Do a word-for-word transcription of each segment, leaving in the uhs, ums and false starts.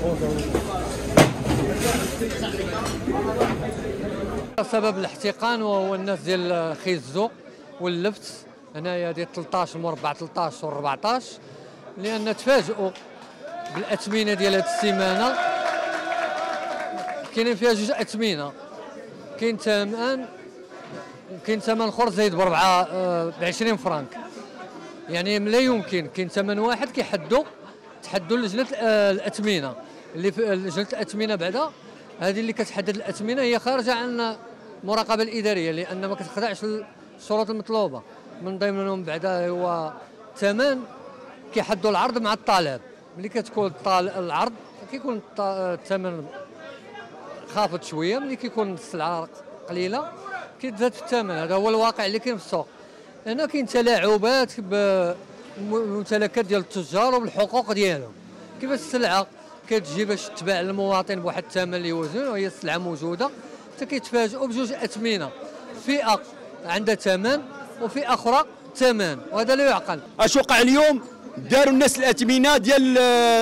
سبب الاحتقان وهو الناس ديال خيزو واللفت هنايا ديال ثلاثطاش مربع ثلاثطاش و أربعطاش، لان تفاجئوا بالاثمنه ديال هذه السيمانه. كاينين فيها جوج اثمنه، كاين ثمن وكاين ثمن اخر زايد بربعه ب عشرين فرانك، يعني لا يمكن كاين ثمن واحد كيحدوا تحدوا لجنه الاثمنه اللي في لجنه الاثمنه بعدا هذه اللي كتحدد الاثمنه هي خارجه عن المراقبه الاداريه، لان ما كتخضعش للشروط المطلوبه. من ضمنهم بعدا هو الثمن كيحدوا العرض مع الطلب، ملي كتكون العرض كيكون الثمن خافض شويه، ملي كيكون السلعه قليله كيتزاد في الثمن. هذا هو الواقع اللي كاين في السوق. هنا كاين تلاعبات بممتلكات ديال التجار وبالحقوق ديالهم. كيفاش السلعه كتجي باش تباع للمواطن بواحد الثمن اللي يوزن وهي السلعه موجوده، حتى كيتفاجئوا بجوج اثمنه، فئه عندها ثمن وفئه اخرى ثمن، وهذا لا يعقل. اش وقع اليوم؟ داروا الناس الاثمنه ديال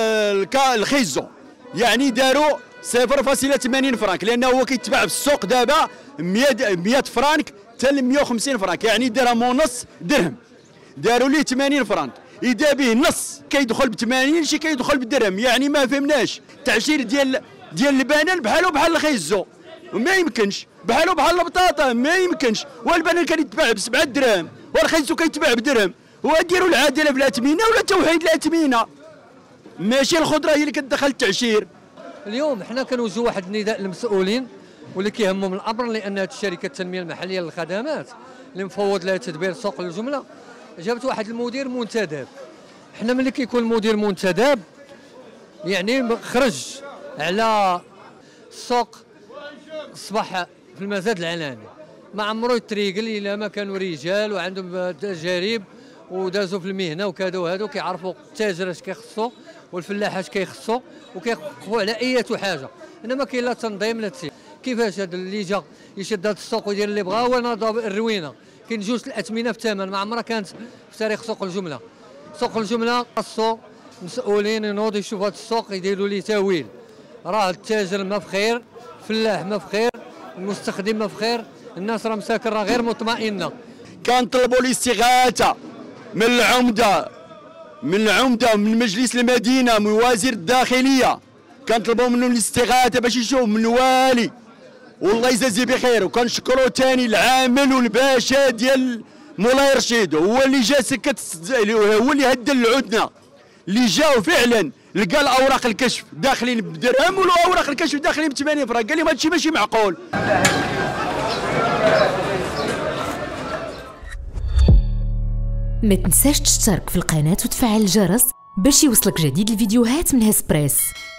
الخيزو، يعني داروا صفر فاصلة ثمانين فرانك، لانه هو كيتباع في السوق دابا مئة فرانك حتى ل مئة وخمسين فرانك، يعني درهم ونص درهم. داروا ليه ثمانين فرانك، اذا به نص كيدخل ب ثمانين، شي كيدخل بالدرهم، يعني ما فهمناش. التعشير ديال ديال البنان بحالو بحال الخيزو، وما يمكنش. بحالو بحال البطاطا ما يمكنش. والبنان كان يتباع بسبعة درهم والخيزو كيتباع بدرهم. وديروا العداله في الاثمنه ولا توحيد الاثمنه، ماشي الخضره هي اللي كتدخل التعشير. اليوم حنا كنوجهوا واحد النداء للمسؤولين واللي كيهمهم الامر، لان هذه الشركه التنميه المحليه للخدمات اللي مفوض لها تدبير سوق الجمله جابت واحد المدير منتدب. حنا ملي كيكون المدير منتدب يعني خرج على السوق الصباح في المزاد العلاني، ما عمرو يتريقل الا ما كانوا رجال وعندهم تجارب ودازوا في المهنه وكذا وهذا، وكيعرفوا التاجر اش كيخصو والفلاح اش كيخصو وكيوقفوا على اي حاجه. انما كاين لا تنظيم لا تسير. كيفاش هذا اللي جا يشد هذا السوق ويدير اللي بغا هو ناض الروينه؟ كاين جوج الاثمنه في الثمن، ما عمرها كانت في تاريخ سوق الجمله. سوق الجمله خاصو مسؤولين ينوضوا يشوفوا هذا السوق يديروا ليه تاويل. راه التاجر ما بخير، الفلاح ما بخير، المستخدم ما بخير، الناس راه مساكن راه غير مطمئنه. كنطلبوا الاستغاثه من العمده من العمده من مجلس المدينه من وزير الداخليه، كنطلبوا منهم الاستغاثه باش يشوف من الوالي، والله يجازيه بخير. وكنشكروا ثاني العامل والباشا ديال مولاي رشيد، هو اللي جا سكت، هو اللي هدى العدنه، اللي جاو فعلا لقى الاوراق الكشف داخلين بدرهم والاوراق الكشف داخلين ب ثمانين فرانك. قال لهم هادشي ماشي معقول. ما تنساش تشترك في القناة وتفعل الجرس باش يوصلك جديد الفيديوهات من هسبريس.